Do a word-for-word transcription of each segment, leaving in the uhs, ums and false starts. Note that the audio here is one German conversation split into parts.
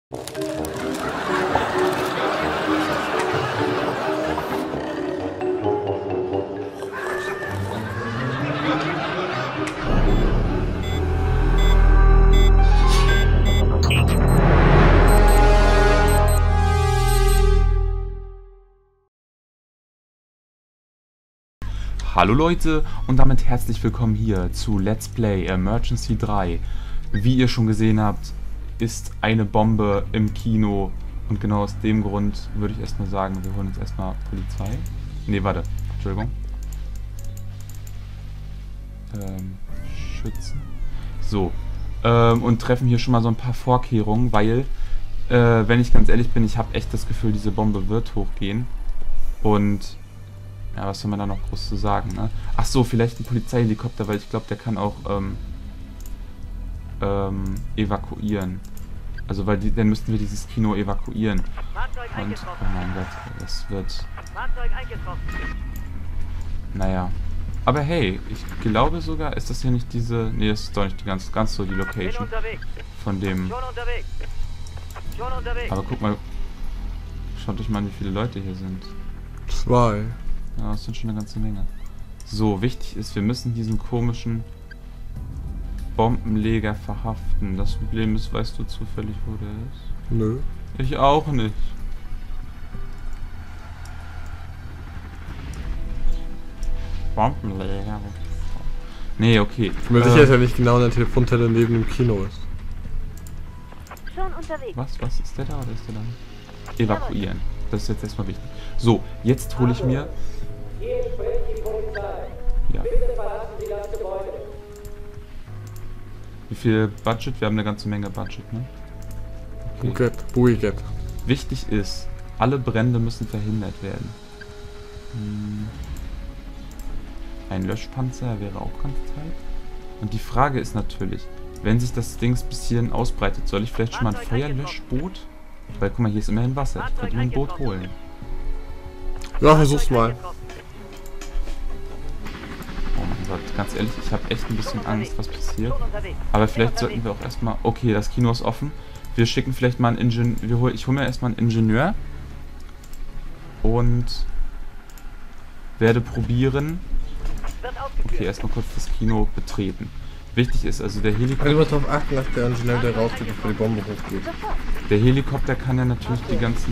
Hallo Leute und damit herzlich willkommen hier zu Let's Play Emergency drei. Wie ihr schon gesehen habt, ist eine Bombe im Kino und genau aus dem Grund würde ich erstmal sagen, wir holen uns erstmal Polizei. Ne, warte, Entschuldigung. Ähm, Schützen. So, ähm, und treffen hier schon mal so ein paar Vorkehrungen, weil, äh, wenn ich ganz ehrlich bin, ich habe echt das Gefühl, diese Bombe wird hochgehen. Und ja, was soll man da noch groß zu sagen, ne? Ach so, vielleicht ein Polizeihelikopter, weil ich glaube, der kann auch ähm, ähm, evakuieren. Also, weil die, dann müssten wir dieses Kino evakuieren. Und, oh mein Gott, das wird... Naja. Aber hey, ich glaube sogar, ist das hier nicht diese... Ne, das ist doch nicht die ganz, ganz so die Location von dem... Aber guck mal, schaut euch mal an, wie viele Leute hier sind. Zwei. Ja, das sind schon eine ganze Menge. So, wichtig ist, wir müssen diesen komischen Bombenleger verhaften. Das Problem ist, weißt du zufällig, wo der ist? Nö. Ich auch nicht. Bombenleger. Nee, okay. Ich bin mir ähm, sicher, dass er nicht genau in der Telefonzelle neben dem Kino ist. Schon unterwegs. Was? Was ist der da oder ist der da? Evakuieren. Das ist jetzt erstmal wichtig. So, jetzt hole ich mir... Hier spricht die Polizei. Ja. Bitte verlassen Sie das Gebäude. Wie viel Budget? Wir haben eine ganze Menge Budget, ne? Okay. Buget, Buiget. Wichtig ist, alle Brände müssen verhindert werden. Hm. Ein Löschpanzer wäre auch ganz Zeit. Und die Frage ist natürlich, wenn sich das Ding bis hierhin ausbreitet, soll ich vielleicht schon mal ein Feuerlöschboot? Weil guck mal, hier ist immerhin Wasser. Ich könnte mir ein Boot holen. Ja, versuch's mal. Oh mein Gott, ganz ehrlich, ich habe echt ein bisschen Angst, was passiert. Aber vielleicht sollten wir auch erstmal... Okay, das Kino ist offen. Wir schicken vielleicht mal einen Ingenieur... Hol... Ich hole mir erstmal einen Ingenieur. Und werde probieren... Okay, erstmal kurz das Kino betreten. Wichtig ist also der Helikopter... Also immer darauf achten, dass der Ingenieur, der rausgeht, bevor die Bombe hochgeht. Der Helikopter kann ja natürlich die ganzen...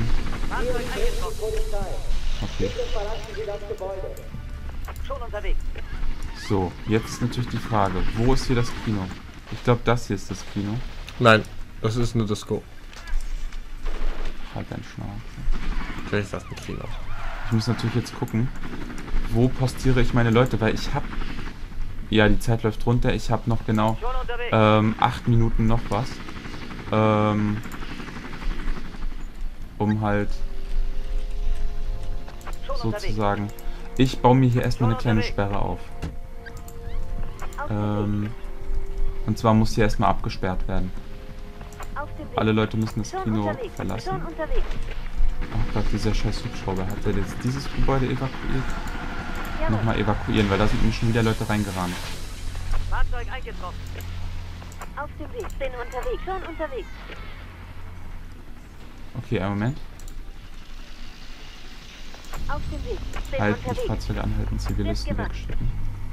Okay. Bitte verlassen Sie das Gebäude. Schon unterwegs. So, jetzt ist natürlich die Frage, wo ist hier das Kino? Ich glaube, das hier ist das Kino. Nein, das ist eine Disco. Halt dein Schnauze. Vielleicht ist das ein Kino. Ich muss natürlich jetzt gucken, wo postiere ich meine Leute, weil ich habe... Ja, die Zeit läuft runter. Ich habe noch genau ähm, acht Minuten noch was. Ähm, um halt sozusagen... Ich baue mir hier erstmal eine kleine Sperre auf. Ähm, und zwar muss hier erstmal abgesperrt werden. Alle Leute müssen das Kino verlassen. Ach Gott, dieser scheiß Hubschrauber. Hat er jetzt dieses Gebäude evakuiert? Nochmal evakuieren, weil da sind nämlich schon wieder Leute reingerannt. Fahrzeug eingetroffen. Auf dem Weg. Bin unterwegs. Schon unterwegs. Okay, einen Moment. Auf dem Weg. Bin Halt, nicht unterwegs. Fahrzeuge anhalten, Zivilisten wegschicken.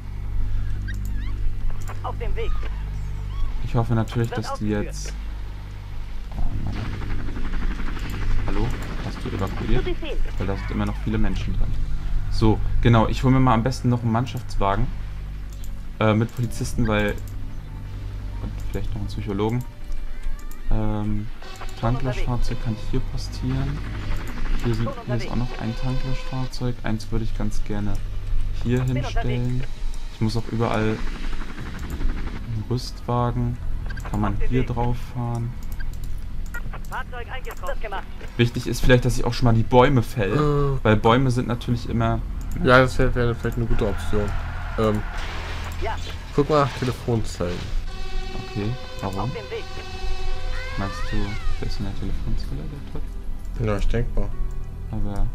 Auf dem Weg. Ich hoffe natürlich, dass die jetzt... Oh Mann. Hallo? Hast du evakuiert? Zu Befehl. Weil da sind immer noch viele Menschen dran. So, genau. Ich hole mir mal am besten noch einen Mannschaftswagen. Äh, mit Polizisten, weil... Und vielleicht noch einen Psychologen. Ähm, Tanklöschfahrzeug kann ich hier postieren. Hier, sind, hier ist auch noch ein Tanklöschfahrzeug. Eins würde ich ganz gerne hier hinstellen. Ich muss auch überall einen Rüstwagen. Kann man hier drauf fahren. Fahrzeug eingetroffen. Gemacht. Wichtig ist vielleicht, dass ich auch schon mal die Bäume fälle. Äh. Weil Bäume sind natürlich immer... Ja, das wäre wär vielleicht eine gute Option. Ähm, Ja, guck mal nach Telefonzellen. Okay, warum? auf dem Weg. Meinst du, der ist in der Telefonzelle, der Typ? Ja, ich denke mal. Aber...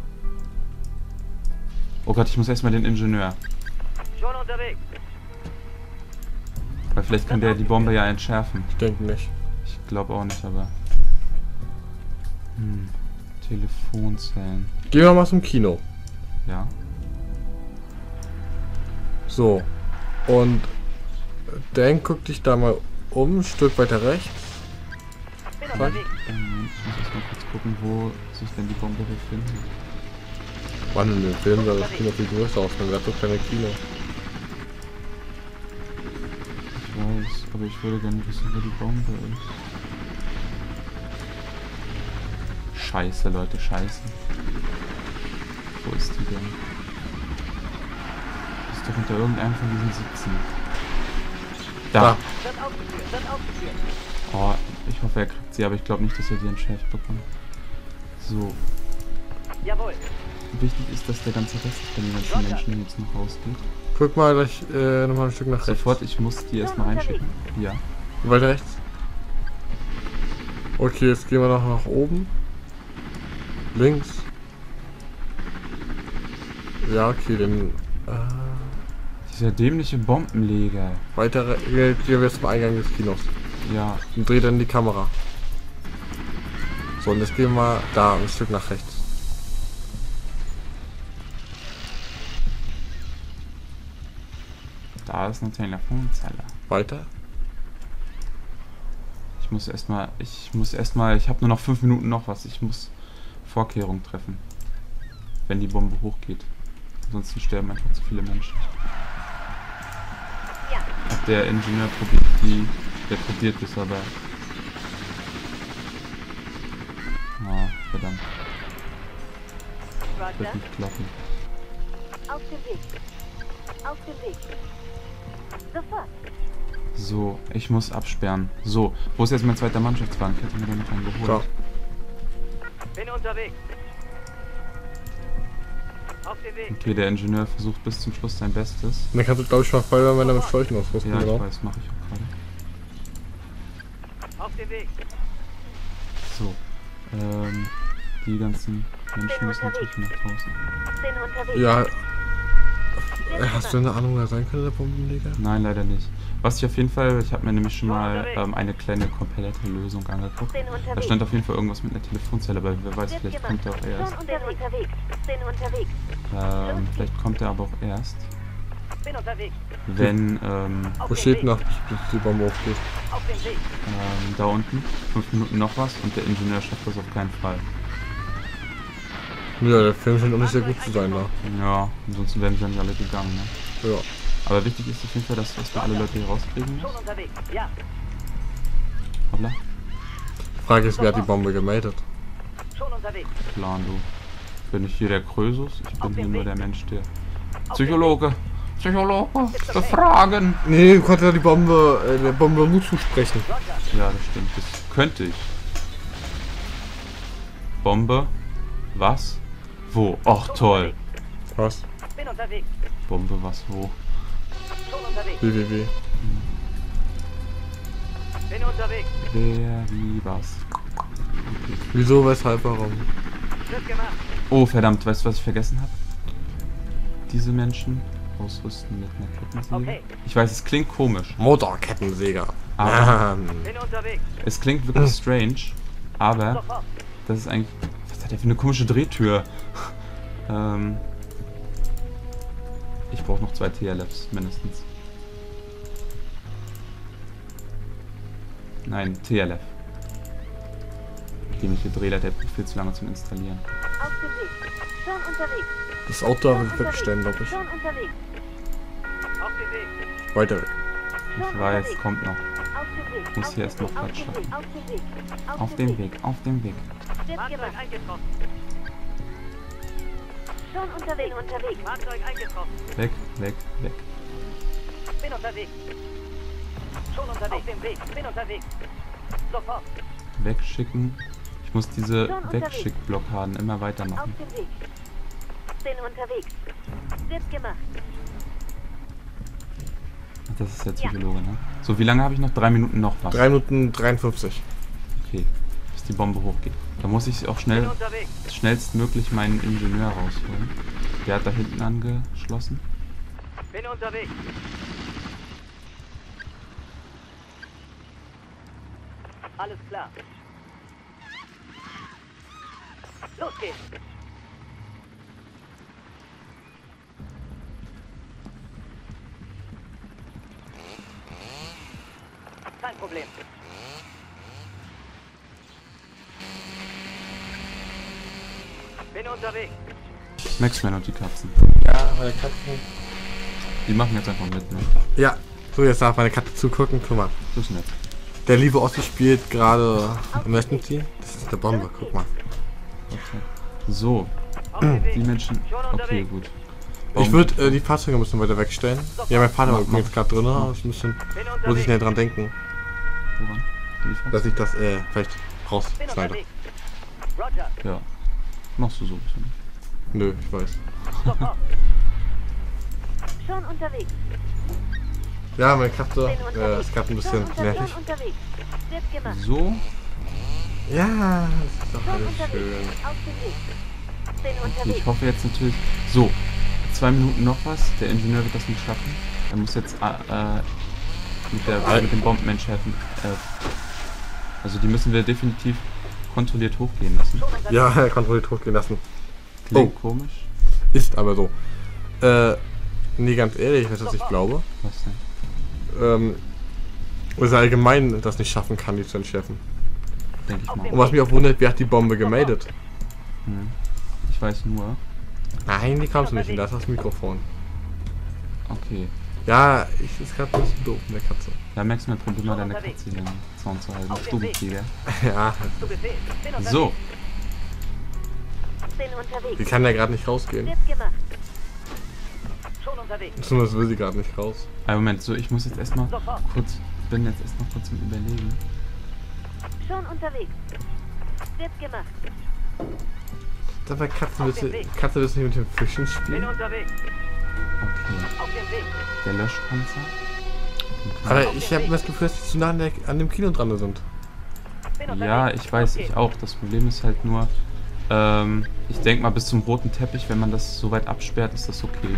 Oh Gott, ich muss erstmal den Ingenieur. Schon unterwegs. Weil vielleicht kann der die Bombe ja entschärfen. Ich denke nicht. Ich glaube auch nicht, aber... Telefonzellen. Gehen wir mal zum Kino. Ja. So. Und Dan, guck dich da mal um, ein Stück weiter rechts. Bin Was? unterwegs. Ähm, ich muss erst mal kurz gucken, wo sich denn die Bombe befindet. Mann, in dem Film sah das Kino viel größer aus, man hat so kleine Kino. Ich weiß, aber ich würde gerne wissen, wo die Bombe ist. Scheiße, Leute, scheiße. Wo ist die denn? Die ist doch unter irgendeinem von diesen siebzehn. Da! Da. Wird aufgeführt, wird aufgeführt. Oh, ich hoffe, er kriegt sie, aber ich glaube nicht, dass er die entschärft bekommt. So. Jawohl. Wichtig ist, dass der ganze Rest von den ganzen Menschen jetzt noch rausgeht. Guck mal gleich äh, nochmal ein Stück nach rechts. Sofort, ich muss die erstmal reinschicken. Ja. Weiter rechts. Okay, jetzt gehen wir noch nach oben. Links. Ja, okay, dann äh, Dieser dämliche Bombenleger. weiter re- äh, gehen wir jetzt zum Eingang des Kinos. Ja. Und dreh dann die Kamera. So, und jetzt gehen wir da ein Stück nach rechts. Da ist eine Telefonzelle. Weiter. Ich muss erstmal, ich muss erstmal, ich habe nur noch fünf Minuten noch was. Ich muss Vorkehrungen treffen. Wenn die Bombe hochgeht. Ansonsten sterben einfach zu viele Menschen. Ja. Ob der Ingenieur probiert die, der probiert es aber. Ah, verdammt. Wird Roger. nicht klappen. Auf dem Weg. Auf dem Weg. Sofort. So, ich muss absperren. So, wo ist jetzt mein zweiter Mannschaftswagen? Ich hätte mir da noch einen geholt. So. Bin unterwegs. Auf dem Weg. Okay, der Ingenieur versucht bis zum Schluss sein Bestes. Dann kannst du, glaube ich, mal Feuerwehrmänner mit Schläuchen ausrüsten, Ja, ich genau. weiß, mache ich auch gerade. Auf dem Weg. So, ähm, die ganzen Menschen müssen natürlich nach draußen. Bin unterwegs. Ja, Wird äh, hast du eine Ahnung, wer sein könnte, der Bombenleger? Nein, leider nicht. Was ich auf jeden Fall, ich habe mir nämlich schon mal ähm, eine kleine komplette Lösung angeguckt. Bin Da unterwegs. stand auf jeden Fall irgendwas mit einer Telefonzelle, aber wer weiß, Wird vielleicht gemacht. kommt er auch erst. Schon unterwegs. Bin unterwegs. Bin unterwegs. Ähm, vielleicht kommt er aber auch erst, Bin unterwegs. wenn, ähm, Auf Wo dem steht Weg. noch, bis bis die Bombe aufgeht? Auf dem Weg. ähm, da unten, fünf Minuten noch was und der Ingenieur schafft das auf keinen Fall. Ja, der Film scheint auch nicht sehr gut zu sein da. Ja, ansonsten wären sie ja nicht alle gegangen, ne? Ja. Aber wichtig ist auf jeden Fall, dass erstmal alle Leute hier rauskriegen. Schon unterwegs. Ja. Hoppla, Die Frage ist, wer hat die Bombe gemeldet? Schon unterwegs. Plan du. Bin ich hier der Krösus? Ich bin Auf hier dem nur Weg. der Mensch, der... Auf dem Psychologe! Psychologe! Befragen! Nee, du konntest ja die Bombe, äh, der Bombe Mut zusprechen. Roger. Ja, das stimmt. Das könnte ich. Bombe? Was? Wo? Ach, toll. Was? Bin unterwegs. Bombe, was, wo? Schon unterwegs. Wie, wie, wie? Bin unterwegs. Wer, wie, was? Wieso, weshalb, warum? Wird gemacht. Oh, verdammt. Weißt du, was ich vergessen habe? Diese Menschen ausrüsten mit einer Kettensäge. Okay. Ich weiß, es klingt komisch. Motorkettensäger. Aber Ähm, Bin unterwegs. es klingt wirklich strange. Aber Sofort. das ist eigentlich... Was hat der für eine komische Drehtür? ähm... Ich brauche noch zwei T L Fs mindestens. Nein, T L F. Dämliche Drehleiter, der braucht viel zu lange zum Installieren. Auf dem Weg. Schon unterwegs. das Auto Schon will ich wegstellen, glaube ich. Schon unterwegs. Auf dem Weg. Weiter weg. Schon Ich weiß, unterwegs. kommt noch. Auf dem Weg. Muss Auf hier dem erst noch Weg. Auf Platz dem schaffen. Weg. Auf dem Weg. Auf dem Weg, auf dem Weg. Wird Fahrzeug gemacht. eingetroffen. Schon unterwegs. Bin unterwegs. Fahrzeug eingetroffen. Weg, weg, weg. Bin unterwegs. Schon unterwegs. Auf dem Weg. Bin unterwegs. Sofort. Wegschicken. Ich muss diese Schon unterwegs. Wegschickblockaden immer Auf weitermachen. dem Weg. Bin unterwegs. Wird gemacht. Das ist der Psychologe, ne? So, wie lange habe ich noch? Drei Minuten noch was. drei Minuten dreiundfünfzig. Okay, bis die Bombe hochgeht. Da muss ich auch schnell, Bin unterwegs. schnellstmöglich meinen Ingenieur rausholen. Der hat da hinten angeschlossen. Bin unterwegs. Alles klar. Los geht's. Kein Problem. Bin unterwegs. Maxman und die Katzen. Ja, meine Katzen. Die machen jetzt einfach mit, ne? Ja, so jetzt darf meine Katze zugucken. Guck mal. Das ist nett. Der liebe Ossi spielt gerade Emergency. Das ist eine Bombe, guck mal. Okay. So, Auf dem Weg. die Menschen. Schon Okay, unterwegs. gut. Ich würde äh, die Fahrzeuge ein bisschen weiter wegstellen. Ja, mein Vater ist jetzt gerade drin, aber ich muss, Bin muss ich unterwegs. schnell dran denken, Woran? Wie fast? dass ich das äh, vielleicht Bin rausschneide. unterwegs. Roger. Ja. Machst du so ein bisschen. Nö, ich weiß. Sofort. Schon unterwegs. Ja, meine Katze Bin äh, unterwegs. ist gerade ein bisschen Schon unter- nervig. Schon unterwegs. Wird gemacht. So, Ja, das ist doch Schon alles unterwegs. schön. Auf dem Weg. Bin okay, unterwegs. ich hoffe jetzt natürlich. So, zwei Minuten noch was. Der Ingenieur wird das nicht schaffen. Er muss jetzt äh, äh, mit, der, mit dem Bombenmensch helfen. Äh, also die müssen wir definitiv kontrolliert hochgehen lassen. Schon unterwegs. Ja, er kontrolliert hochgehen lassen. Klingt Oh. komisch. Ist aber so. Äh, nee, ganz ehrlich, was ich glaube. Was denn? Ähm, dass er allgemein das nicht schaffen kann, die zu entschärfen. Denke ich Und mal. was mich auch wundert, wer hat die Bombe gemeldet? Hm. Ich weiß nur. Nein, die kamst du nicht hin, da ist das Mikrofon. Okay. Ja, ich ist gerade ein bisschen doof mit der Katze. Ja, Maxman, probier mal deine Katze hier im Zaun zu halten. Stubenkrieger. Ja, Zu Befehl. Bin unterwegs. So, Bin die unterwegs. kann ja gerade nicht rausgehen. Wird gemacht. Schon unterwegs. Zumindest will sie gerade nicht raus. einen Moment, so ich muss jetzt erstmal Sofort. kurz, bin jetzt erstmal kurz im Überlegen. Schon unterwegs. Wird gemacht. Dabei Katze willst du, Katze willst du nicht mit den Fischen Bin spielen? unterwegs. Okay, Auf dem Weg. der Löschpanzer. Aber ich habe das Gefühl, dass die zu nah an, der, an dem Kino dran sind. Bin unterwegs. Ja, ich weiß, ich auch. Das Problem ist halt nur, ähm, ich denke mal bis zum roten Teppich, wenn man das so weit absperrt, ist das okay.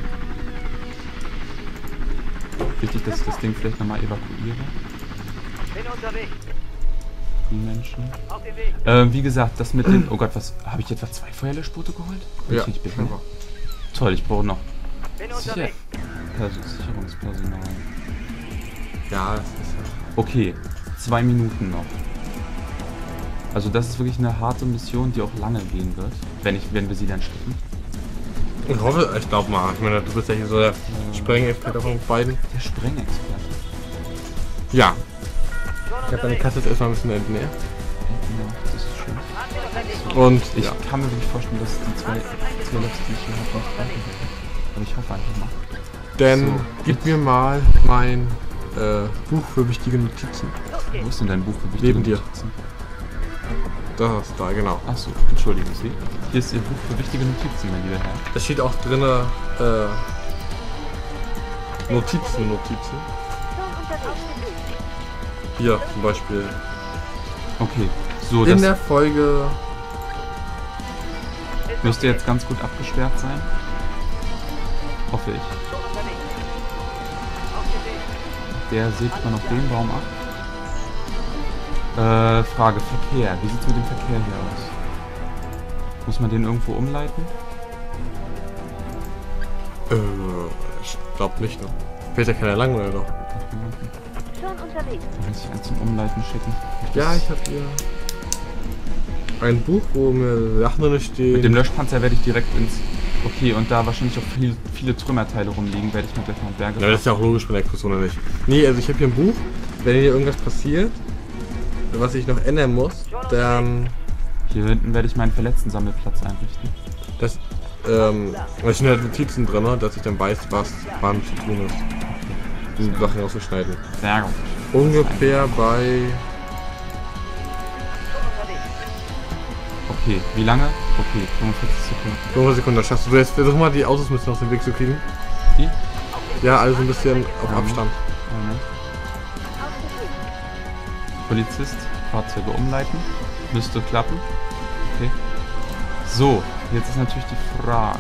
Wichtig, dass ich das Ding vielleicht nochmal evakuiere. Bin unterwegs. Die Menschen. Auf dem Weg. Ähm, wie gesagt, das mit den. Oh Gott, was. Habe ich etwa zwei Feuerlöschboote geholt? Bin Ja, ich nicht bitte. scheinbar. Toll, ich brauche noch Bin Sicher unterwegs. Perso Sicherungspersonal. Ja, das ist ja. Okay, zwei Minuten noch. Also das ist wirklich eine harte Mission, die auch lange gehen wird, wenn ich, wenn wir sie dann schaffen. Ich hoffe, ich glaube mal. Ich meine, du bist ja hier so der Sprengexperte von beiden. Der Sprengexperte. Ja, Schon ich habe deine unterwegs. Katze jetzt erstmal ein bisschen entnährt. Ja, das ist schön. Bin unterwegs. Und Ich ja, kann mir wirklich vorstellen, dass die zwei, die zwei letzten, die ich hier habe, nicht reichen werden. Aber ich hoffe einfach mal. denn So. gib mir mal mein äh, Buch für wichtige Notizen. Los Wo geht's. ist denn dein Buch für wichtige Neben dir. Notizen? Das ist da, genau. Achso, entschuldigen Sie. Hier ist Ihr Buch für wichtige Notizen, mein lieber Herr. Da steht auch drin, äh, Notizen, Notizen. Schon unterwegs. Hier zum Beispiel. Okay, so, In das der Folge. Ist müsste okay. jetzt ganz gut abgesperrt sein. Hoffe ich. Schon unterwegs. Auf dem Weg. Der sägt man auf den Baum ab. Äh, Frage, Verkehr. Wie sieht's mit dem Verkehr hier aus? Muss man den irgendwo umleiten? Äh, ich glaub nicht, ne? Fährt ja keiner lang, oder doch? Schon unterwegs. Da muss ich einen zum Umleiten schicken. Ja, ich hab hier ein Buch, wo mir Sachen drin stehen. Mit dem Löschpanzer werde ich direkt ins... Okay, und da wahrscheinlich auch viel, viele Trümmerteile rumliegen, werde ich mir gleich mal Berge... Ja, das ist ja auch logisch bei der Explosion oder nicht. Nee, also ich habe hier ein Buch, wenn hier irgendwas passiert, was ich noch ändern muss, dann Hier hinten werde ich meinen Verletzten-Sammelplatz einrichten. das, ähm, da stehen halt Notizen drin, dass ich dann weiß, was wann zu tun ist. Diese Sachen auszuschneiden. Sehr gut. Ungefähr bei, Schon unterwegs. Okay, wie lange? Okay, fünfundvierzig Sekunden. fünfzehn Sekunden, das schaffst du. Jetzt versuch mal die Autos müssen aus dem Weg zu kriegen. Die? Ja, also ein bisschen auf Ja. Abstand. Moment. Auf dem Weg. Polizist, Fahrzeuge umleiten. Müsste klappen. Okay. So, jetzt ist natürlich die Frage.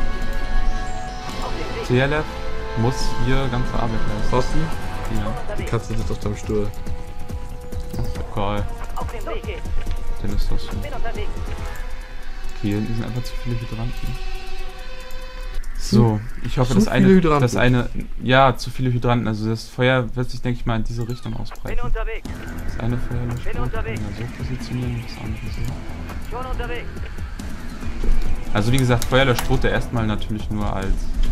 T L F muss hier ganze Arbeit leisten. Rossi, Ja. die Katze sitzt auf deinem Stuhl. Ach, geil. Auf dem Weg geht's. Dann ist das so. Bin unterwegs. Okay, hier sind einfach zu viele Hydranten. So, ich hoffe, Zu dass eine, viele Hydranten. dass eine, ja, zu viele Hydranten. Also das Feuer wird sich, denke ich mal, in diese Richtung Bin ausbreiten. unterwegs. Das eine Feuer löscht Bin rot, unterwegs. kann man so positionieren, das andere so. Schon unterwegs. Also wie gesagt, Feuer löscht rot erstmal natürlich nur als...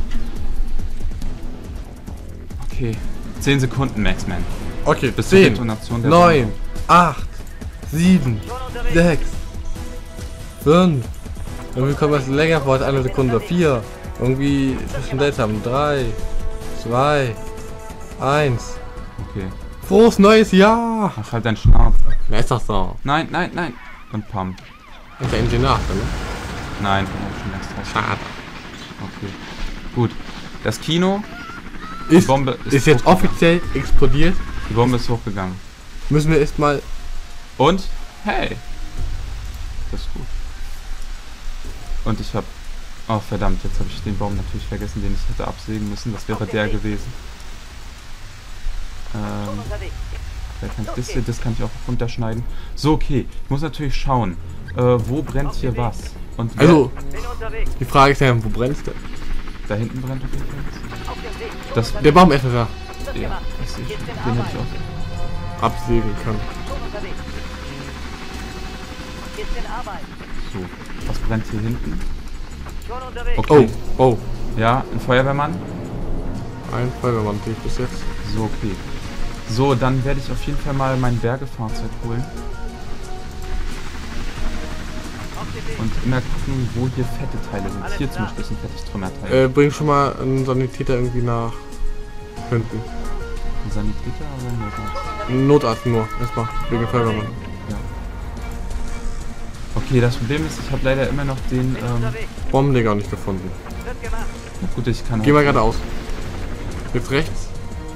Okay, zehn Sekunden, Maxman. Okay, Bis zur zehn, Detonation der neun, Bombe. acht, sieben, Schon unterwegs. sechs, fünf. Irgendwie kommt das länger vor als eine Sekunde. vier. Irgendwie ist das schon seltsam. drei, zwei, eins. Okay. Frohes neues Jahr! Ach, halt dein Schnauze. Na, ist doch so. Nein, nein, nein. Und Pump. Ist der Engine nach, ne? Nein, den hab ich schon längst raus. Schade. Okay. Gut. Das Kino, Ist, Bombe ist ist jetzt hochgegangen. offiziell explodiert. die Bombe ist hochgegangen. Müssen wir erstmal. Und, hey. Das ist gut. Und ich hab... Oh, verdammt, jetzt habe ich den Baum natürlich vergessen, den ich hätte absägen müssen. Das wäre der gewesen. Schon Ähm, unterwegs. vielleicht kann ich das hier, das kann ich auch runterschneiden. So, okay. Ich muss natürlich schauen, äh, wo brennt hier was? Und wer- Also, Bin unterwegs. die Frage ist ja, wo brennst du? da hinten brennt auf jeden Fall was. Auf dem Weg. Schon Das- unterwegs. Der Baum ist da. Wird Ja, gemacht. das sehe ich. Jetzt in Den hätte Arbeit. ich auch. Absägen kann. Schon unterwegs. Jetzt in Arbeit. So, was brennt hier hinten? Schon unterwegs. Okay. Oh, oh. Ja, ein Feuerwehrmann. Ein Feuerwehrmann sehe ich bis jetzt. So, okay. So, dann werde ich auf jeden Fall mal mein Bergefahrzeug holen. Auf dem Weg. Und immer gucken, wo hier fette Teile sind. Alles Hier zum klar. Beispiel ist ein fettes Trümmerteil. Äh, bring schon mal einen Sanitäter irgendwie nach hinten. Ein Sanitäter oder ein Notarzt? Ein Notarzt nur. Erstmal. Wegen Feuerwehrmann. Ja. Okay, das Problem ist, ich habe leider immer noch den... Bin Ähm, unterwegs. Bombenleger nicht gefunden. Wird gemacht. gut, ich kann... Geh mal halt- geradeaus. Jetzt rechts.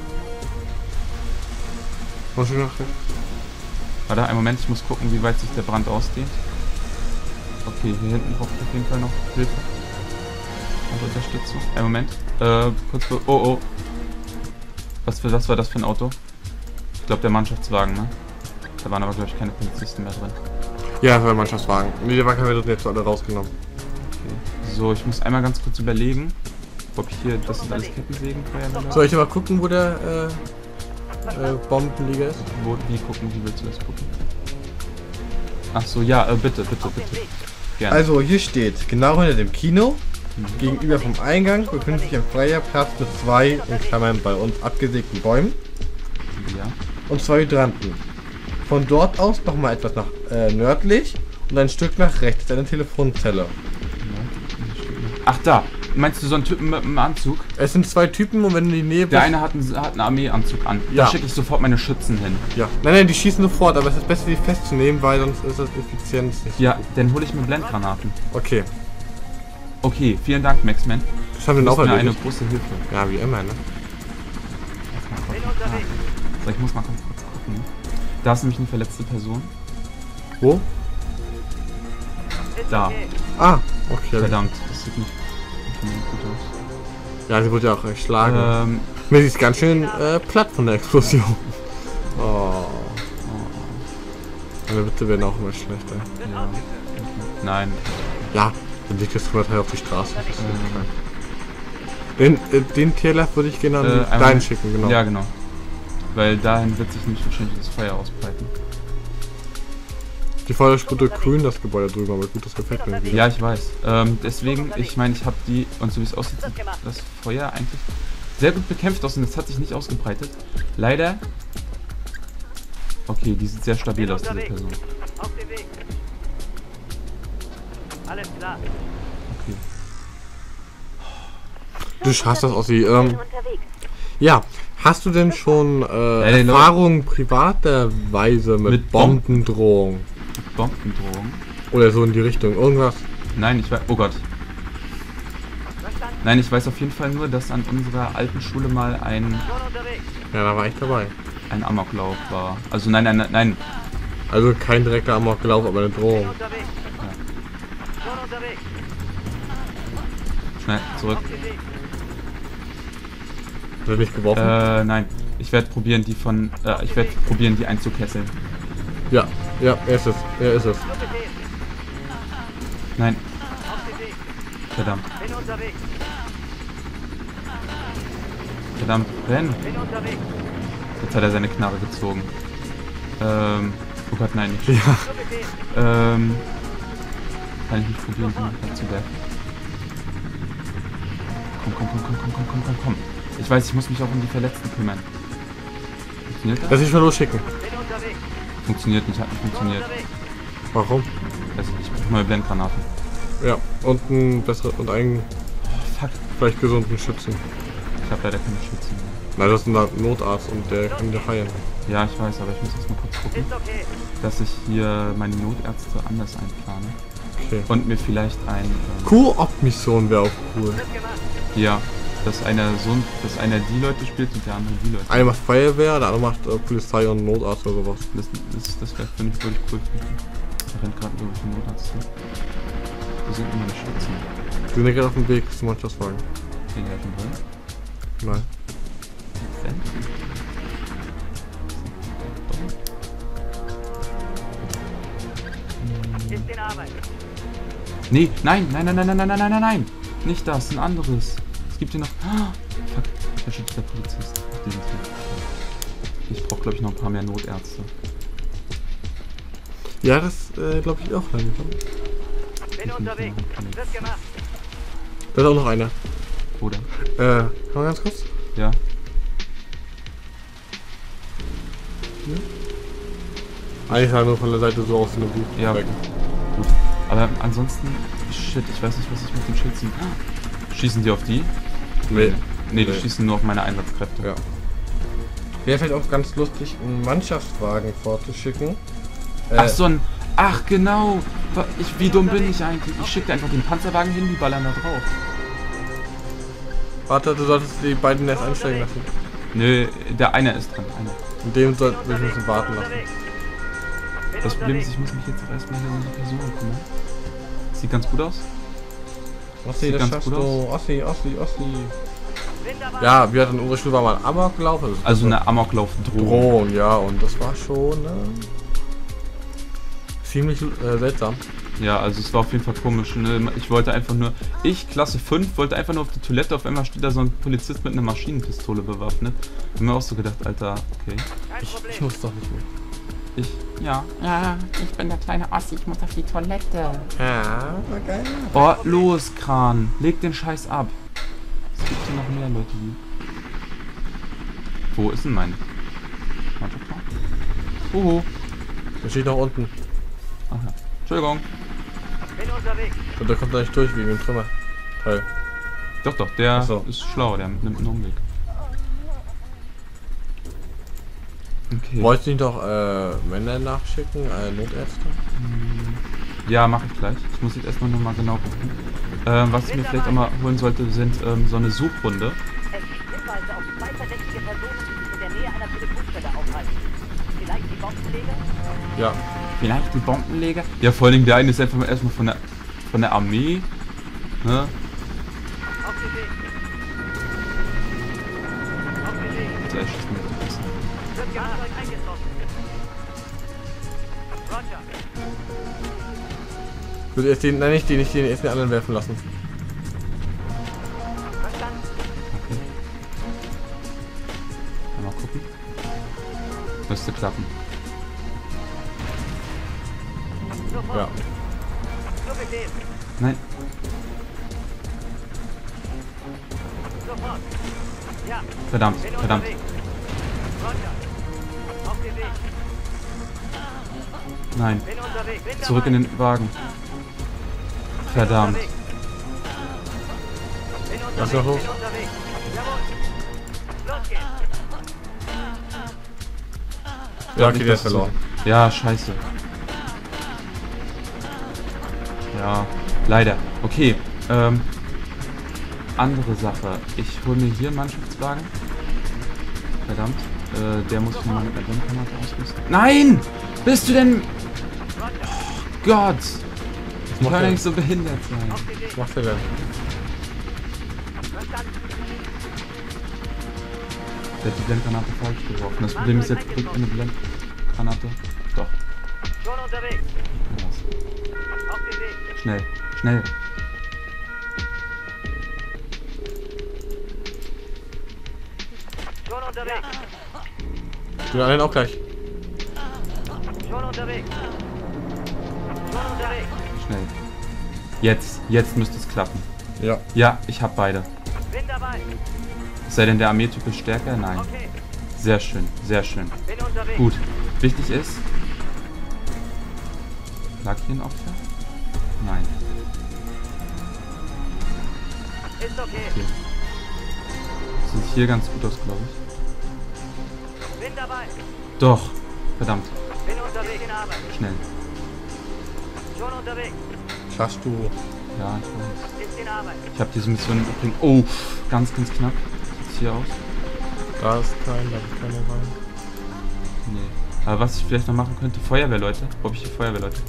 Was schon nach rechts? Warte, einen Moment, ich muss gucken, wie weit sich der Brand ausdehnt. Okay, hier hinten braucht auf jeden Fall noch Hilfe. Und Unterstützung. Einen Moment. Äh, kurz vor... Oh, oh. Was, für, was war das für ein Auto? Ich glaube, der Mannschaftswagen, ne? Da waren aber, glaube ich, keine Polizisten mehr drin. Ja, das war der Mannschaftswagen. Nee, der Wagen haben wir jetzt alle rausgenommen. Okay. So, ich muss einmal ganz kurz überlegen, ob ich hier... Das sind alles Kettensägen, Feuerwehr. Soll ich mal gucken, wo der äh, äh, Bombenleger ist? Wo, wie gucken? Wie willst du das gucken? Ach so, ja, äh, bitte, bitte, Auf dem bitte. Weg. Gerne. Also hier steht, genau hinter dem Kino, gegenüber vom Eingang befindet sich ein freier Platz mit zwei, in Klammern bei uns abgesägten Bäumen ja. und zwei Hydranten. Von dort aus nochmal etwas nach äh, nördlich und ein Stück nach rechts ist eine Telefonzelle. Ach, da. Meinst du so einen Typen mit einem Anzug? Es sind zwei Typen und wenn du in die Nähe Der bist... eine hat einen, hat einen Armeeanzug an. Ja. Da schicke ich sofort meine Schützen hin. Ja. Nein, nein, die schießen sofort, aber es ist besser, die festzunehmen, weil sonst ist das Effizienz nicht. Ja, dann hole ich mir Blendgranaten. Okay. Okay, vielen Dank, Maxman. Das haben wir Du auch bist mir eine erledigt. große Hilfe. Ja, wie immer, ne? Bin unterwegs. So, ich muss mal kurz gucken. Da ist nämlich eine verletzte Person. Wo? Ist Da. okay. Ah, okay. Verdammt, das sieht nicht, nicht gut aus. Ja, sie wurde ja auch erschlagen. Ähm, Mir sieht ganz schön äh, platt von der Explosion. Oh. Meine Witze werden auch immer schlechter. Wird ja. ausgeführt. Nein. Ja, dann liegt das Trümmerteil auf die Straße. Das ist Ähm, Den, äh, den Tierlauf würde ich gerne an Äh, die einmal- Deinen schicken, genau. Ja, genau. Weil dahin wird sich nämlich wahrscheinlich das Feuer ausbreiten. Die Feuerspute grün, das Gebäude drüben, aber gut, das gefällt mir wieder. Ja, ich weiß. Ähm, deswegen, ich meine, ich habe die, und so wie es aussieht, sieht das Feuer eigentlich sehr gut bekämpft aus und es hat sich nicht ausgebreitet. Leider. Okay, die sieht sehr stabil aus, diese Person. Auf dem Weg. Alles klar. Okay. Du schaffst das, Ossi. Bin Ähm, unterwegs. ja, hast du denn schon äh, den Leuten- Erfahrungen privaterweise mit, Mit Bomben? Bombendrohung? Bombendrohung? Oder so in die Richtung? Irgendwas? Nein, ich weiß. Oh Gott. Verstanden. Nein, ich weiß auf jeden Fall nur, dass an unserer alten Schule mal ein, Schon unterwegs. Ja, da war ich dabei. ein Amoklauf war. Also nein, nein, nein, nein. Also kein direkter Amoklauf, aber eine Bin Drohung. unterwegs. Schon unterwegs. Schnell, zurück. Auf dem Weg. Hat er nicht geworfen? Äh, nein. Ich werde probieren, die von, äh, ich werde probieren, die einzukesseln. Ja, ja, er ist es. Er ist es. Zu Befehl. Nein, Auf dem Weg. verdammt. Bin unterwegs. Verdammt, renn. Bin unterwegs. Jetzt hat er seine Knarre gezogen. Ähm, oh Gott, nein, nicht. Ja. Zu Befehl. Ähm, kann ich nicht probieren, ihn zu werfen? Komm, komm, komm, komm, komm, komm, komm, komm, komm. Ich weiß, ich muss mich auch um die Verletzten kümmern. Funktioniert das? Lass ich mal losschicken. Bin unterwegs. Funktioniert nicht, hat nicht Schon funktioniert. unterwegs. Warum? Also ich brauche neue Blendgranaten. Ja, und ein bessere und einen Oh, fuck. vielleicht gesunden Schützen. Ich habe leider keine Schützen mehr. Nein, das ist ein Notarzt und der kann dir heilen. Ja, ich weiß, aber ich muss jetzt mal kurz gucken, Ist okay. dass ich hier meine Notärzte anders einplane. Okay. Und mir vielleicht ein... Ähm, Koop-Mission wäre auch cool. Wird gemacht. ja, dass einer so ein, dass einer die Leute spielt und der andere die Leute. Einer macht Feuerwehr, der andere macht äh, Polizei und Notarzt oder sowas. Das, das, das wäre, finde ich, würde ich cool finden. Da rennt gerade irgendwo ein Notarzt hin. Wo sind denn meine Schützen? Wir sind ja gerade auf dem Weg zum Mannschaftswagen. Den helfen wollen? Nein. Denn? Ist in Arbeit. Nee, nein, nein, nein, nein, nein, nein, nein, nein, nein. Nicht das, ein anderes. Es gibt hier noch... Ah, fuck, da steht der Polizist. Ach, die sind hier. Ich brauche, glaube ich, noch ein paar mehr Notärzte. Ja, das äh, glaube ich auch langsam. Bin unterwegs. Wird gemacht. Da ist auch noch einer. Oder? Äh, kann man ganz kurz? Ja. Eigentlich sah nur von der Seite so aus wie eine Wut. Ja, weg. gut. Aber ansonsten, shit, ich weiß nicht, was ich mit den Schützen... Schießen die auf die? Nee. Nee, die Nee. schießen nur auf meine Einsatzkräfte. Ja. Wäre vielleicht auch ganz lustig, einen Mannschaftswagen vorzuschicken. Äh, Ach so ein... Ach genau! Ich, wie dumm bin ich eigentlich? Ich schicke einfach den Panzerwagen hin, die ballern da drauf. Warte, du solltest die beiden erst einsteigen lassen. Nö, der eine ist dran. Einer. Und dem sollten wir müssen warten lassen. Unterwegs. Bin Das Problem ist, unterwegs. ich muss mich jetzt auch erstmal hier um die Person kümmern. Sieht ganz gut aus. Ossi, Sieht das ganz schaffst gut du. aus. Ossi, Ossi, Ossi. Bin dabei. Ja, wir hatten unsere Schule war mal Amoklauf. Also, Also eine Amoklauf-Drohung. Drohung, ja, und das war schon äh, ziemlich äh, seltsam. Ja, also es war auf jeden Fall komisch. Ne? Ich wollte einfach nur... Ich, Klasse fünf, wollte einfach nur auf die Toilette. Auf einmal steht da so ein Polizist mit einer Maschinenpistole bewaffnet. Hab mir auch so gedacht, Alter, okay. Kein Ich Problem. muss doch nicht mehr. Ich... Ja. Ja, ich bin der kleine Ossi, ich muss auf die Toilette. Ja, war geil. Oh, los, Kran. Leg den Scheiß ab. Es gibt hier noch mehr Leute, die... Wo ist denn mein... Warte mal. Oho. Der steht noch unten. Ach ja. Entschuldigung. Bin unterwegs. Und der kommt da nicht durch wegen dem Trümmer. Teil. Doch, doch, der Ach so. ist schlau, der nimmt einen Umweg. Okay. Wolltest du nicht noch äh, Männer nachschicken, äh, Notärzte? Ja, mache ich gleich. Ich muss jetzt erstmal nochmal genau gucken. Ähm, was ich mir vielleicht auch mal holen sollte, sind ähm, so eine Suchrunde. Es gibt Hinweise auf zwei verdächtige Personen, die sich in der Nähe einer Telefonstelle aufhalten. Vielleicht die Bombenleger? Ja. Vielleicht die Bombenleger? Ja, vor allem der eine ist einfach mal erstmal von der von der Armee. Ne? Auf dem Weg. Auf dem Weg. Der schießt mir die Piste. Wird Fahrzeug eingetroffen. Roger. Ich würde erst den, nein, nicht den, nicht den, erst den anderen werfen lassen. Verstanden. Okay. Mal gucken. Müsste klappen. Sofort. Ja. Zu Befehl. Nein. Sofort. Ja. Verdammt, Bin verdammt. unterwegs. Roger. Auf dem Weg. Nein. Bin unterwegs. Bin Zurück in dabei. den Wagen. Verdammt. Bin unterwegs. Lass noch los. Bin unterwegs. Jawohl. Los geht's. Ja, okay, der ist verloren. Ja, scheiße. Ja, leider. Okay, ähm, andere Sache. Ich hole mir hier einen Mannschaftswagen. Verdammt. Äh, der muss ich mal mit einer Blendgranate ausrüsten. Nein! Bist du denn... Oh Gott! Ich macht kann der? nicht so behindert sein. Auf den Weg. Was macht der denn? Verstanden. Der hat die Blendgranate falsch geworfen. Das Problem ist, jetzt kriegt eine Blendgranate. Doch. Schon unterwegs. Ja, was. Auf dem Weg. Schnell. Schnell. Schon unterwegs. Du einen auch gleich. Schon unterwegs. Schon unterwegs. Schnell. Jetzt. Jetzt müsste es klappen. Ja. Ja, ich habe beide. Bin dabei. Es sei denn, der Armeetyp ist stärker? Nein. Okay. Sehr schön, sehr schön. Bin unterwegs. Gut. Wichtig ist... Lag hier ein Opfer? Nein. Ist okay. Okay. Sieht hier ganz gut aus, glaube ich. Bin dabei. Doch. Verdammt. Bin unterwegs in Arbeit. Schnell. Schon unterwegs. Schaffst du. Ja, ich weiß. Ist in Arbeit. Ich habe diese Mission übrigens... Oh, ganz, ganz knapp. Sieht's hier aus? Da ist kein, da ist keine rein. Nee. Aber was ich vielleicht noch machen könnte... Feuerwehrleute. Wo habe ich hier Feuerwehrleute?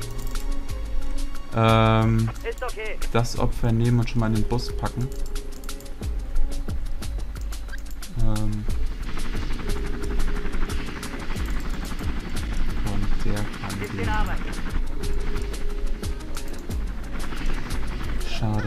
Ähm... Ist okay. Das Opfer nehmen und schon mal in den Bus packen. Ähm... Und der kann Ist in gehen. Arbeit. Schade.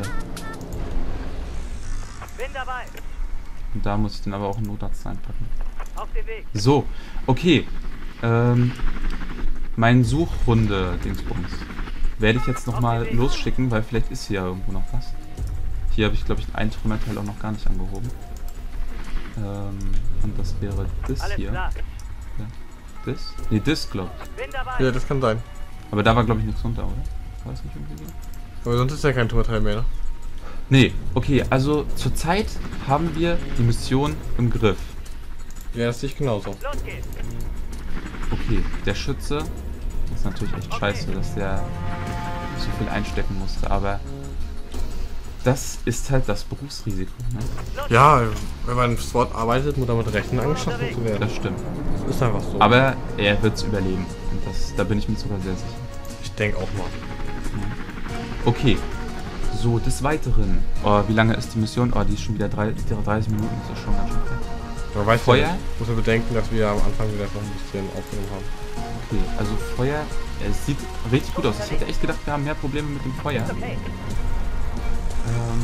Bin dabei. Und da muss ich dann aber auch einen Notarzt einpacken. Auf dem Weg. So, okay. Ähm, mein Suchhunde-Dingsbums werde ich jetzt nochmal losschicken, weil vielleicht ist hier ja irgendwo noch was. Hier habe ich, glaube ich, ein Trümmerteil auch noch gar nicht angehoben. Ähm, und das wäre das Alles hier. klar. Das? Nee, das, glaube ich. Bin dabei. Ja, das kann sein. Aber da war, glaube ich, nichts runter, oder? War das nicht irgendwie so? Aber sonst ist ja kein Turmteil mehr, ne? Nee, okay, also zurzeit haben wir die Mission im Griff. Ja, das sehe ich genauso. Los geht's. Okay, der Schütze ist natürlich echt scheiße, dass der so viel einstecken musste, aber das ist halt das Berufsrisiko, ne? Ja, wenn man im SWAT arbeitet, muss damit rechnen, angeschossen zu werden. Das stimmt. Das ist einfach so. Aber er wird es überleben und das, da bin ich mir sogar sehr sicher. ich denke auch mal. Okay, so des Weiteren. Oh, wie lange ist die Mission? Oh, die ist schon wieder drei, dreißig Minuten, das ist schon ganz schön fett. Man weiß Feuer? ja nicht, muss man bedenken, dass wir am Anfang wieder noch ein bisschen aufgenommen haben. Okay, also Feuer, es sieht richtig gut aus. Ich hätte echt gedacht, wir haben mehr Probleme mit dem Feuer. Ist okay. Ähm,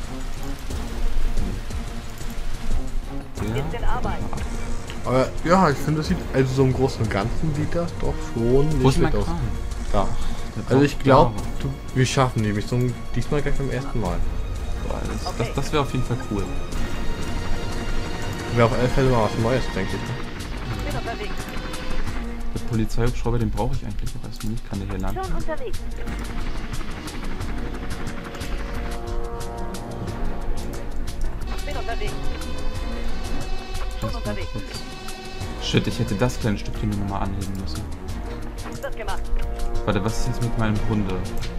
Ist in der, Arbeit. Aber ja, ich finde, es sieht, also so im Großen und Ganzen sieht das doch schon wo ist nicht mein schlecht aus. Kran? Da. Der Also braucht ich glaube, Jahre. wir schaffen die Mission diesmal gleich beim ersten Mal. Boah, das, das, das wäre auf jeden Fall cool. Wäre auf alle Fälle mal was Neues, denke ich. Bin unterwegs. Der Polizeihubschrauber, den brauche ich eigentlich auch erstmal nicht. Kann der hier landen? Schon unterwegs. Bin unterwegs. Schon Das war unterwegs. kurz. Shit, ich hätte das kleine Stückchen nur nochmal anheben müssen. Wird gemacht. Warte, was ist jetzt mit meinem Hunde?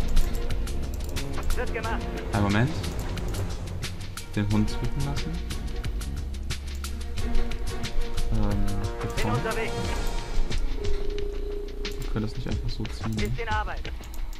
Wird gemacht. Einen Moment. Den Hund zwicken lassen. Ähm, Bin bevor. unterwegs. Wir können das nicht einfach so ziehen. Ist in Arbeit.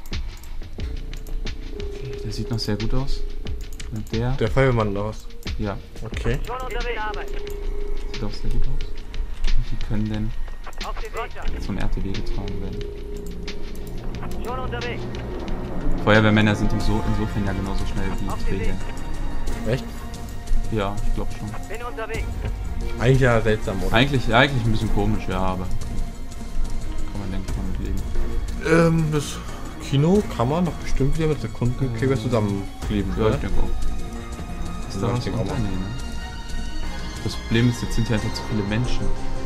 Der sieht noch sehr gut aus. Und der, Der Feuerwehrmann oder was? ja, Okay. Schon unterwegs. Arbeit. sieht auch sehr gut aus. Und die können denn Auf dem Weg. zum R T W getragen werden. Schon unterwegs. Feuerwehrmänner sind so, insofern ja genauso schnell Auf wie dem Träger. Echt? Ja, ich glaube schon. Bin unterwegs. Eigentlich ja seltsam, oder? Eigentlich, ja, eigentlich ein bisschen komisch, ja, aber kann man, denke ich, mal mit leben. Ähm, das Kino kann man doch bestimmt wieder mit Sekundenkleber zusammenkleben, Ja, oder? ich denke auch. Ist da Ja, was ich denke auch unter? mal. Nee, ne? Das Problem ist, jetzt sind ja einfach zu viele Menschen.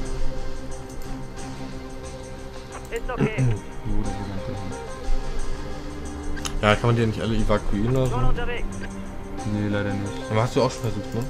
Ist okay. Wo oder wo rennt der hin? Ja, kann man die ja nicht alle evakuieren oder Schon so? unterwegs. Nee, leider nicht. Aber hast du auch schon versucht, ne?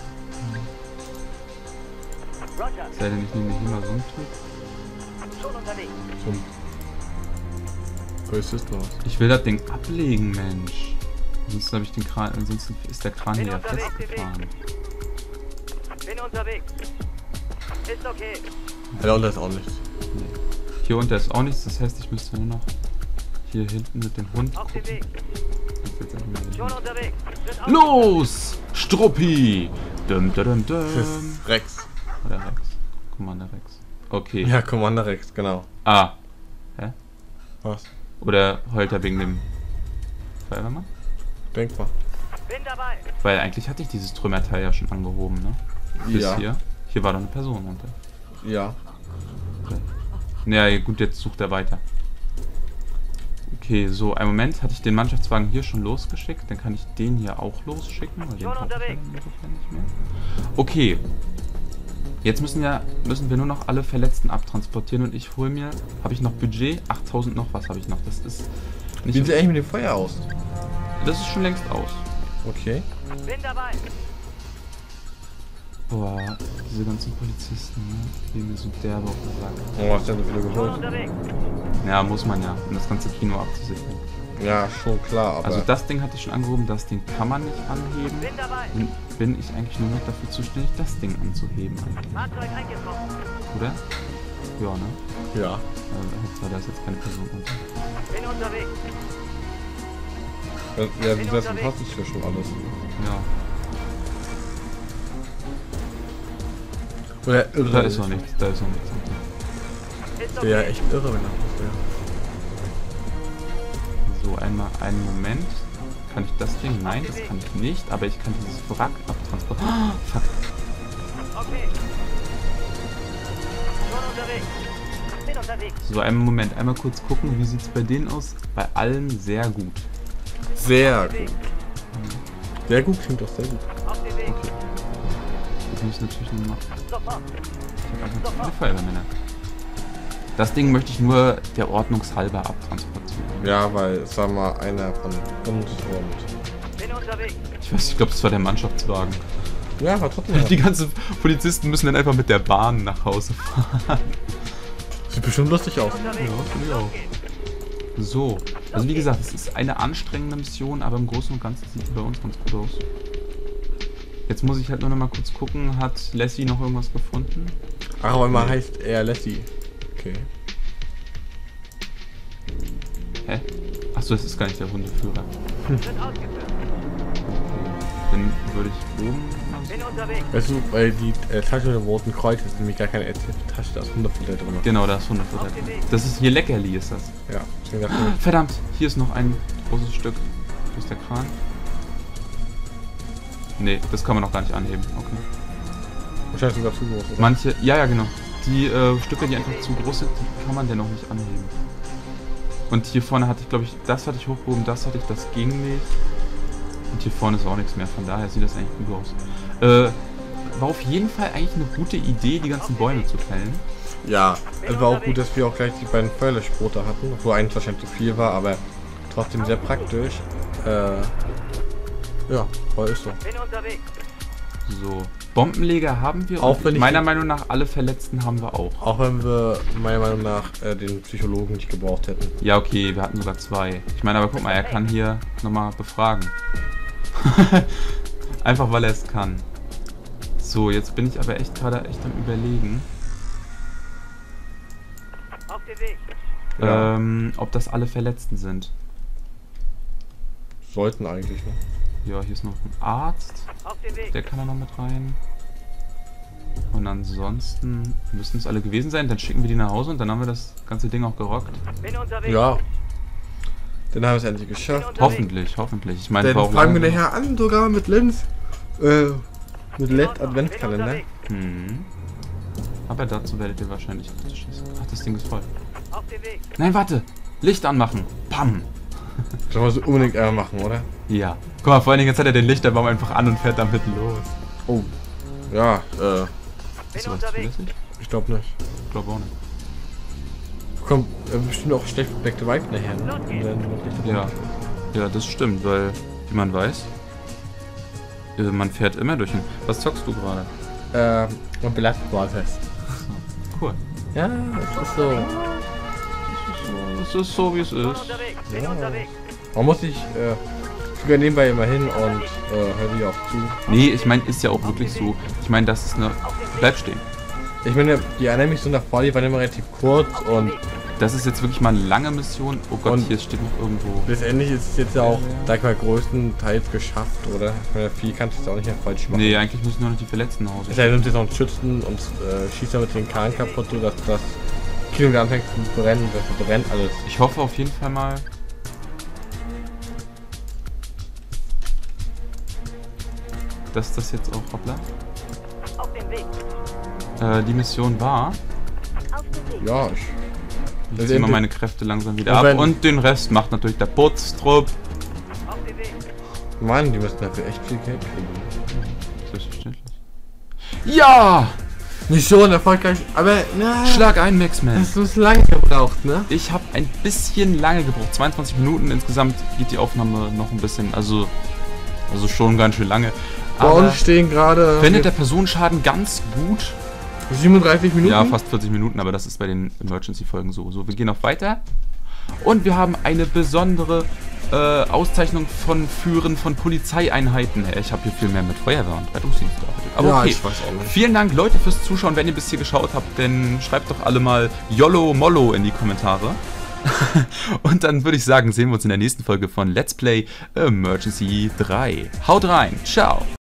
Roger. Sei denn, ich nehme hier mal so einen Typ. Schon unterwegs. Zum Polizist oder was? Ich will das Ding ablegen, Mensch. Ansonsten habe ich den Kran, ansonsten ist der Kran hier ja festgefahren. Bin unterwegs. Ist okay. Ja, da unten ist auch nichts. Nee. Hier unter ist auch nichts, das heißt, ich müsste nur noch hier hinten mit dem Hund Auf dem gucken. Weg. Ich will jetzt einfach mal den Schon Hund. unterwegs. Wird auf- Los! Struppi! Dum, dum, dum, Das dum. ist Rex. Oder Rex. Commander Rex. Okay. Ja, Commander Rex, genau. Ah. Hä? Was? Oder heult er wegen dem Feuerwehrmann? Denkbar. Bin dabei. Weil eigentlich hatte ich dieses Trümmerteil ja schon angehoben, ne? Bis Ja. hier. Hier war doch eine Person runter. Ja. Naja, gut, jetzt sucht er weiter. Okay, so, einen Moment. Hatte ich den Mannschaftswagen hier schon losgeschickt? Dann kann ich den hier auch losschicken. Weil den Schon brauche ich ja unterwegs. dann ungefähr nicht mehr. Okay. Jetzt müssen wir, müssen wir nur noch alle Verletzten abtransportieren und ich hole mir... Habe ich noch Budget? achttausend noch was habe ich noch. Das ist Wie nicht... sieht es eigentlich mit dem Feuer aus? Das ist schon längst aus. Okay. Bin dabei. Boah, diese ganzen Polizisten, ne? Die mir so derbe auf den Sack. Oh, hast du denn so viele Schon geholt? unterwegs. Ja, muss man ja, um das ganze Kino abzusichern. Ja, schon klar, aber... Also das Ding hatte ich schon angehoben, das Ding kann man nicht anheben. Bin dabei. Dann bin ich eigentlich nur noch dafür zuständig, das Ding anzuheben eigentlich, Fahrzeug eingetroffen. oder? Ja, ne? ja. Also, da ist jetzt keine Person unter. Bin unterwegs. Ja, ja, das hast du ja schon alles. Ja, Oder irre. da ist noch nichts, da ist noch nichts. Ist Ja, okay. echt irre, wenn das wäre. So, einmal einen Moment. Kann ich das Ding? Nein, das kann ich nicht, aber ich kann dieses Wrack abtransportieren. Oh, fuck. Okay. Schon unterwegs. Bin unterwegs. So, einen Moment, einmal kurz gucken, wie sieht's bei denen aus? Bei allen sehr gut. Sehr gut. Sehr gut, klingt doch sehr gut. Auf den Weg. Okay. Das muss ich natürlich nur machen. Sofort. Ich habe einfach zu viele Feuerwehrmänner. Das Ding möchte ich nur der Ordnungshalber abtransportieren. Ja, weil, sagen wir mal, einer von uns und... Bin unterwegs. Ich weiß, ich glaube, das war der Mannschaftswagen. Ja, aber trotzdem. Die ganzen Polizisten müssen dann einfach mit der Bahn nach Hause fahren. Sieht bestimmt lustig aus. Unterwegs. Ja, finde ich auch. Los geht's. So, also wie gesagt, es ist eine anstrengende Mission, aber im Großen und Ganzen sieht die bei uns ganz gut aus. Jetzt muss ich halt nur noch mal kurz gucken, hat Lassie noch irgendwas gefunden? Ach, aber immer heißt er Lassie. Okay. Hä? Achso, das ist gar nicht der Hundeführer. Wird ausgeführt. Dann würde ich oben mal so. Bin unterwegs. Weißt du, weil die äh, Tasche mit dem roten Kreuz ist nämlich gar keine Tasche, da ist Hundefutter drin. Genau, da ist Hundefutter drin. Das ist hier Leckerli, ist das. Ja, deswegen dachte ich, Verdammt, hier ist noch ein großes Stück. Wo ist der Kran? Nee, das kann man noch gar nicht anheben. Okay. wahrscheinlich sogar zu groß, oder? Manche, ja, ja, genau. Die äh, Stücke, die einfach zu groß sind, die kann man dennoch nicht anheben. Und hier vorne hatte ich, glaube ich, das hatte ich hochgehoben, das hatte ich, das ging nicht. Und hier vorne ist auch nichts mehr, von daher sieht das eigentlich gut aus. Äh, war auf jeden Fall eigentlich eine gute Idee, die ganzen Bäume zu fällen. Ja, es war auch gut, dass wir auch gleich die beiden Feuerlöschboote hatten, obwohl eigentlich wahrscheinlich zu viel war, aber trotzdem sehr praktisch. Äh, ja, war ist so. Bin unterwegs. So, Bombenleger haben wir Auch und wenn ich- meiner Meinung nach alle Verletzten haben wir auch. Auch wenn wir meiner Meinung nach äh, den Psychologen nicht gebraucht hätten. Ja, okay, wir hatten sogar zwei. Ich meine, aber guck mal, er kann hier nochmal befragen. Einfach weil er es kann. So, jetzt bin ich aber echt gerade echt am Überlegen, Auf den Weg. Ja. ähm, ob das alle Verletzten sind. Sollten eigentlich, ne? Ja, hier ist noch ein Arzt, Auf den Weg. der kann da noch mit rein. Und ansonsten müssten es alle gewesen sein, dann schicken wir die nach Hause und dann haben wir das ganze Ding auch gerockt. Bin unterwegs. Ja. Dann haben wir es endlich geschafft. Hoffentlich, hoffentlich. Ich meine, Dann warum fangen wir lange- nachher an, sogar mit Lenz. Äh, mit L E D Bin Adventskalender. unterwegs. Hm. Aber dazu werdet ihr wahrscheinlich kritisch wissen. Ach, das Ding ist voll. Auf den Weg. Nein, warte! Licht anmachen! Pam! Das wollen wir so unbedingt einmal machen, oder? Ja. Guck mal, vor allen Dingen jetzt hat er den Lichterbaum einfach an und fährt damit los. Oh. Ja, äh, Ist Bin sowas unterwegs. zulässig? ich glaube nicht. Ich glaube auch nicht. Kommt äh, bestimmt auch schlecht Black White nachher, ne? Los geht's. Und dann noch nicht Ja. Ja, das stimmt, weil, wie man weiß, äh, man fährt immer durch den... Was zockst du gerade? Ähm, und belastet war fest. Cool. Ja, das ist so. Das ist so, wie es Schon ist. unterwegs. Bin Ja. unterwegs. Man muss sich äh, sogar nebenbei immer hin und äh, hört sich auch zu. Nee, ich meine, ist ja auch wirklich so. Ich meine, das ist eine... Bleib stehen. Ich meine, die erinnern mich so nach vor, die waren immer relativ kurz und Das ist jetzt wirklich mal eine lange Mission. Oh Gott, Und- hier steht noch irgendwo... letztendlich ist es jetzt ja auch, sag ich mal, größtenteils geschafft, oder? Ich meine, viel kannst du jetzt auch nicht mehr falsch machen. Nee, eigentlich müssen nur noch die Verletzten nach Hause. Es sei denn, du jetzt noch einen Schützen und äh, schießt damit den Kahn kaputt, so dass das Kino wieder anfängt zu brennen, das brennt alles. Ich hoffe auf jeden Fall mal, dass das jetzt auch hoppla. Auf dem Weg. Äh, die Mission war. Auf dem Weg. Ja, ich. Ich Also ziehe mal entweder- meine Kräfte langsam wieder Und ab. wenn- Und den Rest macht natürlich der Putztrupp. Auf dem Weg. Mann, die müssen dafür echt viel Geld kriegen. Selbstverständlich. Ja! Mission erfolgreich, aber na, Schlag ein, Maxman. hast du es lange gebraucht, ne? Ich habe ein bisschen lange gebraucht. zweiundzwanzig Minuten insgesamt geht die Aufnahme noch ein bisschen. Also, also schon ganz schön lange. Bei Aber uns stehen gerade findet der Personenschaden ganz gut. siebenunddreißig Minuten. Ja, fast vierzig Minuten, aber das ist bei den Emergency-Folgen so. So, wir gehen noch weiter. Und wir haben eine besondere äh, Auszeichnung von Führen von Polizeieinheiten. Ich habe hier viel mehr mit Feuerwehr und Rettungsdienst gearbeitet. Aber Ja, okay. ich weiß auch nicht. Vielen Dank, Leute, fürs Zuschauen. Wenn ihr bis hier geschaut habt, dann schreibt doch alle mal YOLO Mollo in die Kommentare. Und dann würde ich sagen, sehen wir uns in der nächsten Folge von Let's Play Emergency drei. Haut rein. Ciao.